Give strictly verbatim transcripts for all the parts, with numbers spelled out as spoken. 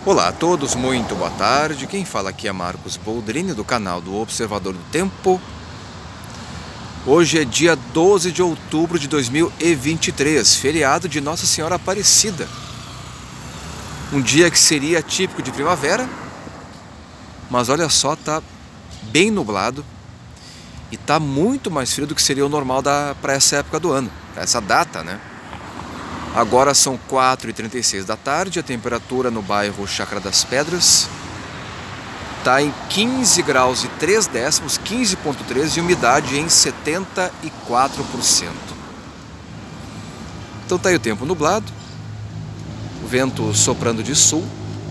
Olá a todos, muito boa tarde. Quem fala aqui é Marcos Boldrini, do canal do Observador do Tempo. Hoje é dia doze de outubro de dois mil e vinte e três, feriado de Nossa Senhora Aparecida. Um dia que seria típico de primavera, mas olha só, tá bem nublado e tá muito mais frio do que seria o normal para essa época do ano, para essa data, né? Agora são quatro e trinta e seis da tarde, a temperatura no bairro Chácara das Pedras está em quinze graus e três décimos, quinze vírgula três, e umidade em setenta e quatro por cento. Então tá aí o tempo nublado, o vento soprando de sul,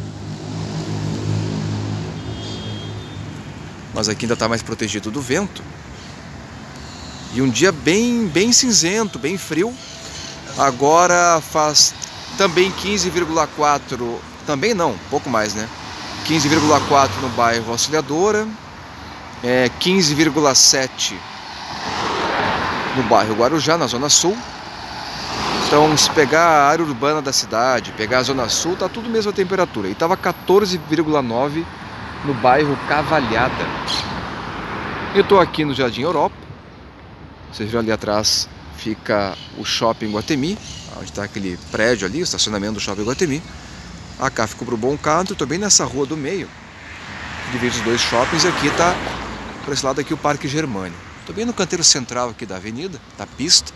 mas aqui ainda está mais protegido do vento, e um dia bem, bem cinzento, bem frio. Agora faz também quinze vírgula quatro, também não, um pouco mais, né? quinze vírgula quatro no bairro Auxiliadora, é, quinze vírgula sete no bairro Guarujá, na Zona Sul. Então, se pegar a área urbana da cidade, pegar a Zona Sul, tá tudo mesma temperatura. E tava quatorze vírgula nove no bairro Cavalhada. Eu tô aqui no Jardim Europa. Vocês viram ali atrás, fica o Shopping Guatemi, onde está aquele prédio ali, o estacionamento do Shopping Guatemi. A cá ficou para o Bom Canto, estou bem nessa rua do meio, que divide os dois shoppings, e aqui está, por esse lado aqui, o Parque Germânia. Estou bem no canteiro central aqui da avenida, da pista.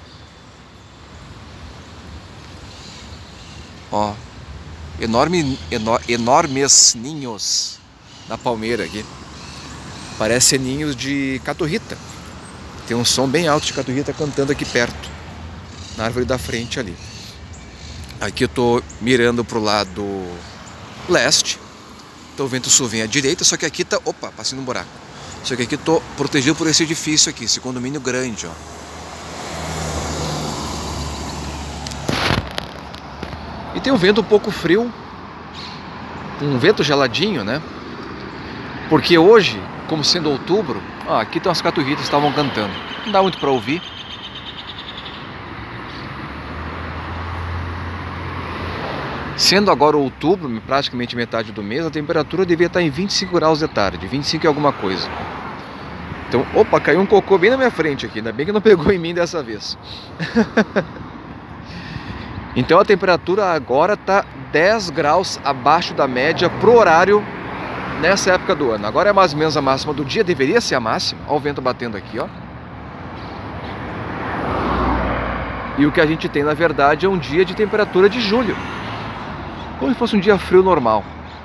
Ó, enorme, eno, enormes ninhos na palmeira aqui. Parece ninhos de caturrita. Tem um som bem alto de caturrita cantando aqui perto, na árvore da frente ali. Aqui eu tô mirando pro lado leste, então o vento sul vem à direita, só que aqui tá, opa, passei num buraco. Só que aqui tô protegido por esse edifício aqui, esse condomínio grande, ó. E tem um vento um pouco frio, um vento geladinho, né? Porque hoje, como sendo outubro, ó, aqui estão as caturritas que estavam cantando. Não dá muito para ouvir. Sendo agora outubro, praticamente metade do mês, a temperatura devia estar em vinte e cinco graus de tarde, vinte e cinco e alguma coisa. Então, opa, caiu um cocô bem na minha frente aqui, ainda bem que não pegou em mim dessa vez. Então a temperatura agora está dez graus abaixo da média pro horário nessa época do ano. Agora é mais ou menos a máxima do dia, deveria ser a máxima. Olha o vento batendo aqui, ó. E o que a gente tem, na verdade, é um dia de temperatura de julho, como se fosse um dia frio normal.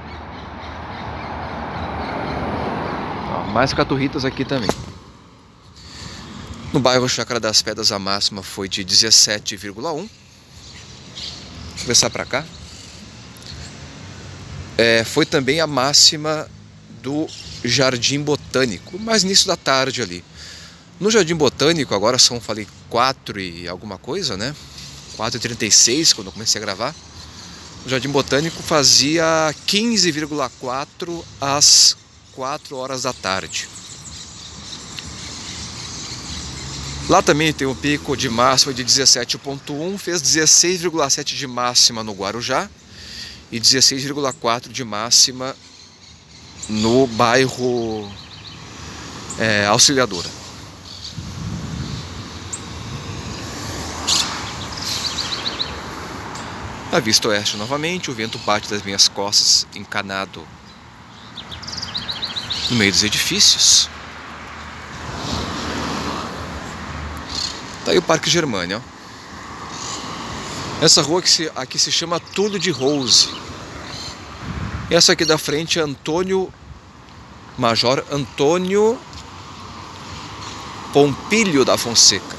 Ó, mais caturritas aqui também. No bairro Chácara das Pedras a máxima foi de dezessete vírgula um. Deixa eu começar para cá. É, foi também a máxima do Jardim Botânico, mais início da tarde ali. No Jardim Botânico, agora são, falei, quatro e alguma coisa, né? quatro e trinta e seis, quando eu comecei a gravar. O Jardim Botânico fazia quinze vírgula quatro às quatro horas da tarde. Lá também tem um pico de máxima de dezessete vírgula um, fez dezesseis vírgula sete de máxima no Guarujá e dezesseis vírgula quatro de máxima no bairro é, Auxiliadora. A vista oeste novamente, o vento bate das minhas costas, encanado no meio dos edifícios. Tá aí o Parque Germânia, ó. Essa rua aqui se, aqui se chama Túlio de Rose. E essa aqui da frente é Antônio, Major Antônio Pompílio da Fonseca.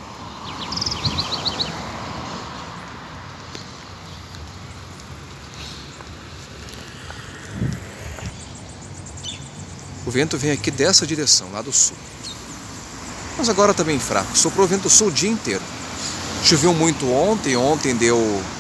O vento vem aqui dessa direção, lá do sul. Mas agora está bem fraco. Soprou vento sul o dia inteiro. Choveu muito ontem. Ontem deu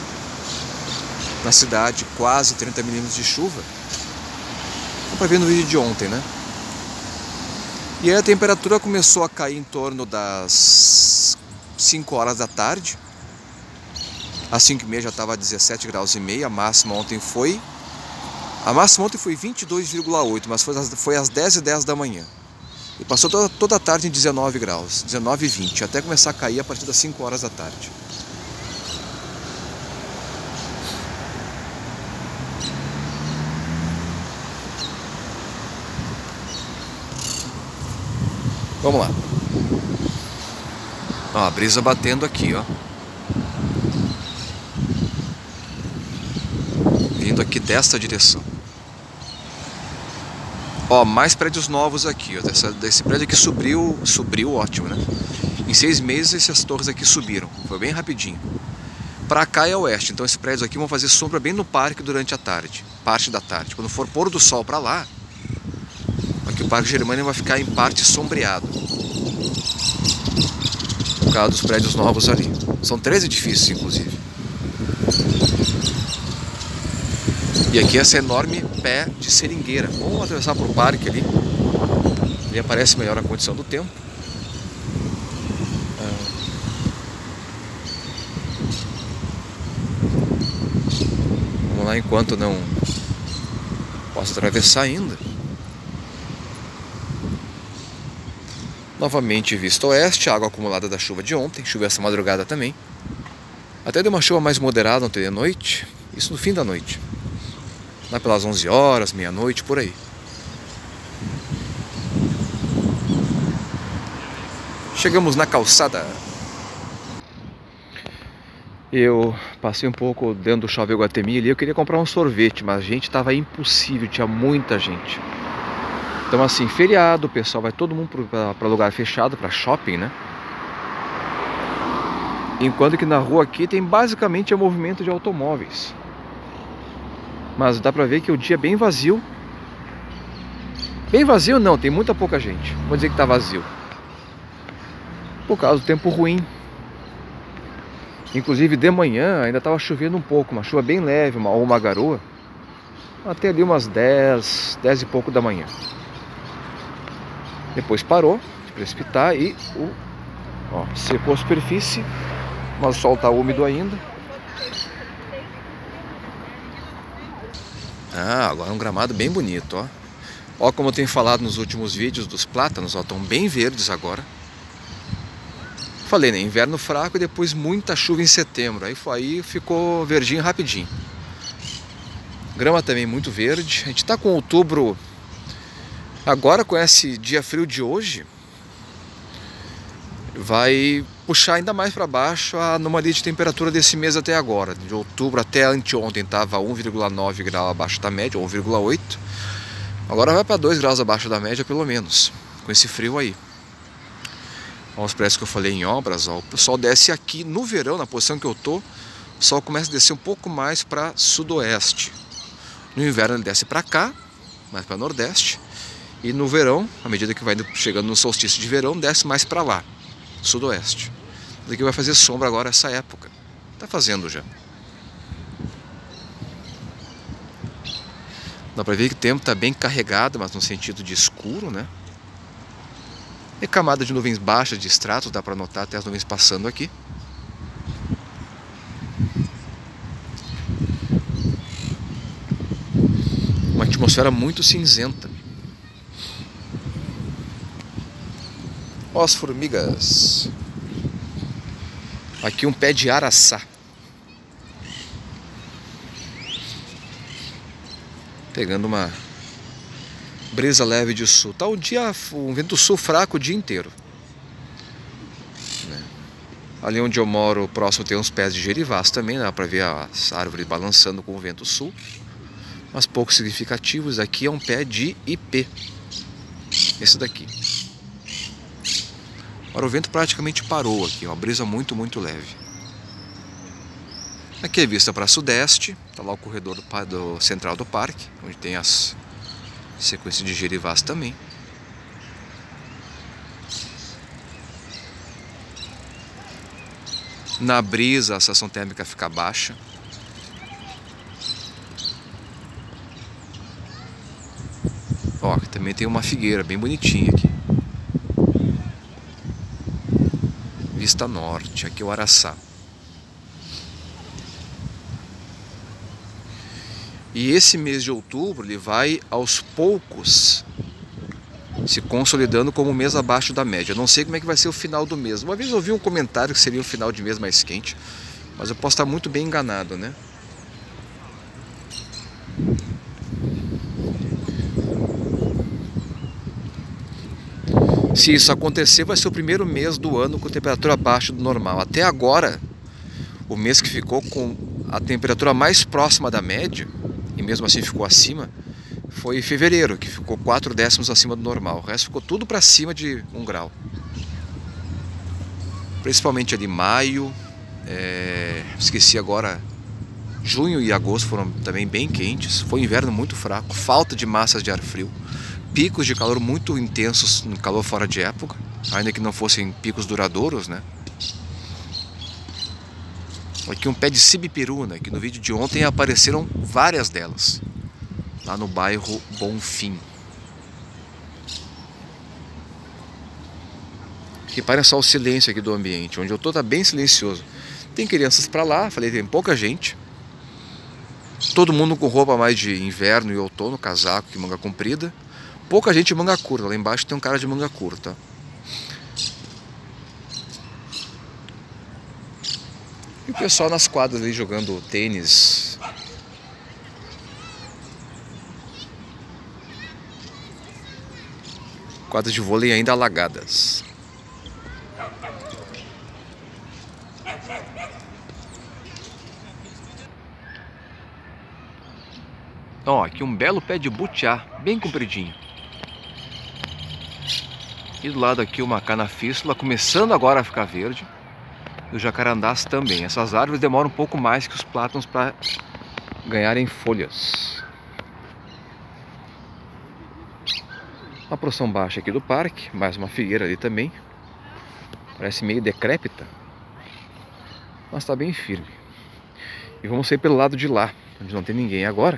na cidade quase trinta milímetros de chuva. Dá para ver no vídeo de ontem, né? E aí a temperatura começou a cair em torno das cinco horas da tarde. Às cinco e meia já estava dezessete graus e meio, a máxima ontem foi A máxima ontem foi vinte e dois vírgula oito, mas foi às, foi às dez e dez da manhã. E passou toda, toda a tarde em dezenove graus, dezenove e vinte, até começar a cair a partir das cinco horas da tarde. Vamos lá. Ó, a brisa batendo aqui, ó. Vindo aqui desta direção. Ó, mais prédios novos aqui, ó. Dessa, desse prédio aqui subiu, subiu, ótimo, né? Em seis meses essas torres aqui subiram. Foi bem rapidinho. Pra cá é oeste, então esses prédios aqui vão fazer sombra bem no parque durante a tarde. Parte da tarde. Quando for pôr do sol pra lá, aqui o Parque Germânia vai ficar em parte sombreado. Por causa dos prédios novos ali. São três edifícios, inclusive. E aqui essa enorme pé de seringueira. Vamos atravessar para o parque ali. Ali aparece melhor a condição do tempo. Vamos lá enquanto não posso atravessar ainda. Novamente vista oeste, água acumulada da chuva de ontem. Choveu essa madrugada também. Até deu uma chuva mais moderada ontem de noite. Isso no fim da noite. Lá pelas onze horas, meia-noite, por aí. Chegamos na calçada. Eu passei um pouco dentro do Shopping Iguatemi ali. Eu queria comprar um sorvete, mas a gente estava impossível, tinha muita gente. Então assim, feriado, o pessoal vai todo mundo para lugar fechado, para shopping, né? Enquanto que na rua aqui tem basicamente o movimento de automóveis. Mas dá pra ver que o dia é bem vazio. Bem vazio não, tem muita pouca gente. Vou dizer que tá vazio. Por causa do tempo ruim. Inclusive de manhã ainda tava chovendo um pouco. Uma chuva bem leve, uma, ou uma garoa. Até ali umas dez, dez e pouco da manhã. Depois parou de precipitar e o, ó, secou a superfície. Mas o sol tá úmido ainda. Ah, agora um gramado bem bonito, ó. Ó como eu tenho falado nos últimos vídeos dos plátanos, ó, estão bem verdes agora. Falei, né, inverno fraco e depois muita chuva em setembro. Aí, aí ficou verdinho rapidinho. Grama também muito verde. A gente tá com outubro. Agora com esse dia frio de hoje, vai puxar ainda mais para baixo a anomalia de temperatura desse mês até agora. De outubro até anteontem estava um vírgula nove graus abaixo da média, um vírgula oito. Agora vai para dois graus abaixo da média pelo menos, com esse frio aí. Olha os prédios que eu falei em obras, ó. O sol desce aqui no verão, na posição que eu tô, o sol começa a descer um pouco mais para sudoeste. No inverno ele desce para cá, mais para nordeste. E no verão, à medida que vai chegando no solstício de verão, desce mais para lá, sudoeste. Daqui vai fazer sombra agora essa época. Tá fazendo já. Dá pra ver que o tempo tá bem carregado, mas no sentido de escuro, né? E camada de nuvens baixas de estratos, dá pra notar até as nuvens passando aqui. Uma atmosfera muito cinzenta. Ó as formigas. Aqui um pé de araçá. Pegando uma brisa leve de sul. Tá o dia, um vento sul fraco o dia inteiro. Ali onde eu moro, próximo tem uns pés de gerivás também, dá pra ver as árvores balançando com o vento sul. Mas pouco significativos. Aqui é um pé de ipê. Esse daqui. Agora o vento praticamente parou aqui, uma brisa muito, muito leve. Aqui é vista para sudeste, está lá o corredor do, do central do parque, onde tem as sequências de gerivás também. Na brisa a sensação térmica fica baixa. Ó, aqui também tem uma figueira bem bonitinha aqui. Vista norte, aqui é o Araçá. E esse mês de outubro ele vai aos poucos se consolidando como um mês abaixo da média. Eu não sei como é que vai ser o final do mês. Uma vez eu ouvi um comentário que seria o final de mês mais quente, mas eu posso estar muito bem enganado, né? Se isso acontecer, vai ser o primeiro mês do ano com temperatura abaixo do normal. Até agora, o mês que ficou com a temperatura mais próxima da média, e mesmo assim ficou acima, foi fevereiro, que ficou quatro décimos acima do normal. O resto ficou tudo para cima de um grau. Principalmente ali maio, é... esqueci agora, junho e agosto foram também bem quentes. Foi um inverno muito fraco, falta de massas de ar frio. Picos de calor muito intensos, no calor fora de época, ainda que não fossem picos duradouros, né? Aqui um pé de sibipiruna, que no vídeo de ontem apareceram várias delas, lá no bairro Bonfim. Reparem só o silêncio aqui do ambiente, onde eu tô tá bem silencioso. Tem crianças para lá, falei, tem pouca gente. Todo mundo com roupa mais de inverno e outono, casaco e manga comprida. Pouca gente de manga curta, lá embaixo tem um cara de manga curta. E o pessoal nas quadras ali jogando tênis. Quadras de vôlei ainda alagadas. Ó, aqui um belo pé de butiá, bem compridinho. E do lado aqui uma canafístula, começando agora a ficar verde. E os jacarandás também. Essas árvores demoram um pouco mais que os plátanos para ganharem folhas. Uma porção baixa aqui do parque, mais uma figueira ali também. Parece meio decrépita, mas está bem firme. E vamos sair pelo lado de lá, onde não tem ninguém agora.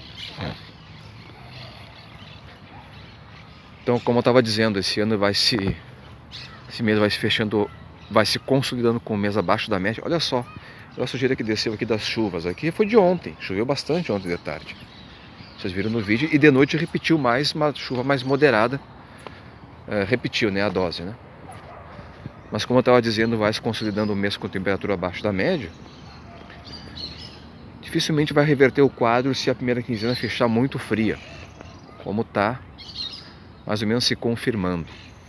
Então, como eu estava dizendo, esse ano vai se, esse mês vai se fechando, vai se consolidando com o mês abaixo da média. Olha só, olha a sujeira que desceu aqui das chuvas. Aqui foi de ontem, choveu bastante ontem de tarde. Vocês viram no vídeo, e de noite repetiu mais, uma chuva mais moderada. É, repetiu, né, a dose, né? Mas como eu estava dizendo, vai se consolidando o mês com temperatura abaixo da média. Dificilmente vai reverter o quadro se a primeira quinzena fechar muito fria, como está mais ou menos se confirmando.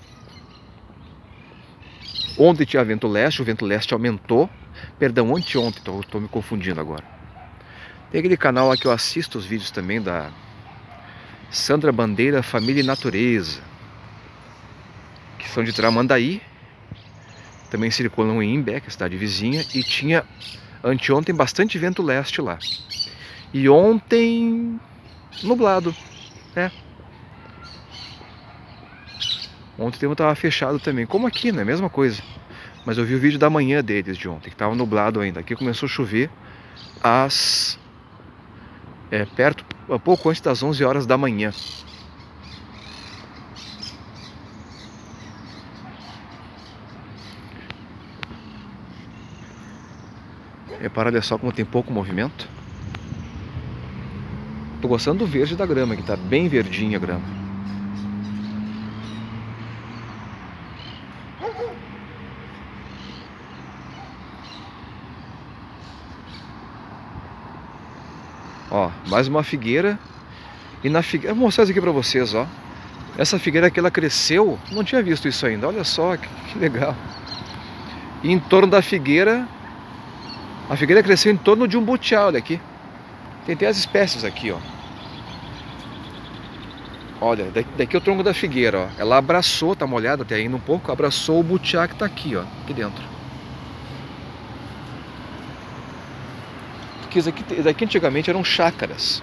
Ontem tinha vento leste, o vento leste aumentou. Perdão, anteontem, estou me confundindo agora. Tem aquele canal lá que eu assisto os vídeos também, da Sandra Bandeira Família e Natureza, que são de Tramandaí. Também circulam em Imbé, que é a cidade vizinha, e tinha anteontem bastante vento leste lá. E ontem nublado, né? Ontem o tempo estava fechado também, como aqui, né? Mesma coisa. Mas eu vi o vídeo da manhã deles de ontem, que estava nublado ainda. Aqui começou a chover às é, perto, um pouco antes das onze horas da manhã. Repara, olha só como tem pouco movimento. Tô gostando do verde da grama, que tá bem verdinha a grama. Ó, mais uma figueira. E na figueira, vou mostrar isso aqui pra vocês, ó. Essa figueira aqui, ela cresceu, não tinha visto isso ainda, olha só, que, que legal. E em torno da figueira, a figueira cresceu em torno de um butiá, olha aqui. Tem até as espécies aqui, ó. Olha, daqui é o tronco da figueira, ó. Ela abraçou, tá molhada até ainda um pouco, abraçou o butiá que tá aqui, ó, aqui dentro. Porque isso aqui, isso aqui antigamente eram chácaras.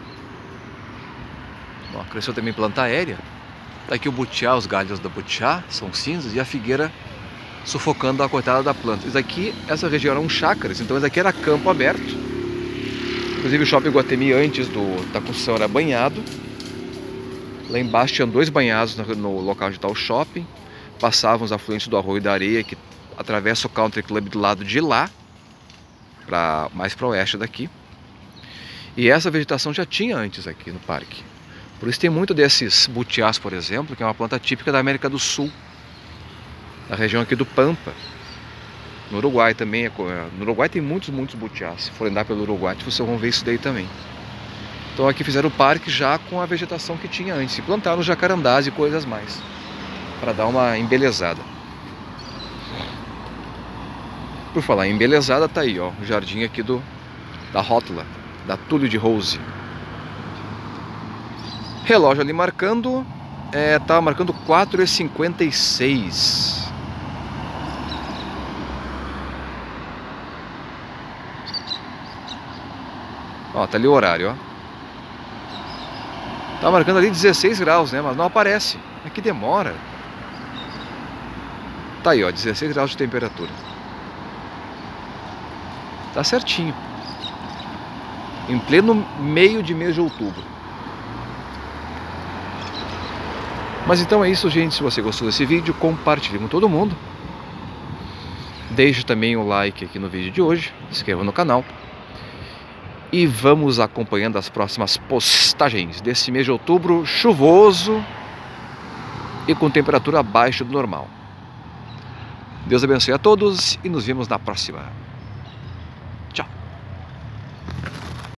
Ó, cresceu também planta aérea. Daqui o butiá, os galhos da butiá são cinzas, e a figueira sufocando a coitada da planta. Isso aqui, essa região eram chácaras, então isso aqui era campo aberto. Inclusive o shopping Guatemi antes do, da construção era banhado. Lá embaixo tinham dois banhados no, no local onde está o shopping. Passavam os afluentes do Arroio da Areia, que atravessa o Country Club do lado de lá, pra, mais para o oeste daqui. E essa vegetação já tinha antes aqui no parque. Por isso tem muito desses butiás, por exemplo, que é uma planta típica da América do Sul, da região aqui do Pampa. No Uruguai também, é, no Uruguai tem muitos, muitos butiás. Se for andar pelo Uruguai, vocês vão ver isso daí também. Então aqui fizeram o parque já com a vegetação que tinha antes. E plantaram jacarandás e coisas mais, para dar uma embelezada. Por falar em embelezada, tá aí, ó, o jardim aqui do, da rótula, da Túlio de Rose. Relógio ali marcando, é, tá marcando quatro e cinquenta e seis. Ó, tá ali o horário, ó. Tá marcando ali dezesseis graus, né? Mas não aparece. É que demora. Tá aí, ó, dezesseis graus de temperatura. Tá certinho. Em pleno meio de mês de outubro. Mas então é isso, gente. Se você gostou desse vídeo, compartilhe com todo mundo. Deixe também o like aqui no vídeo de hoje. Se inscreva no canal. E vamos acompanhando as próximas postagens desse mês de outubro chuvoso e com temperatura abaixo do normal. Deus abençoe a todos e nos vemos na próxima.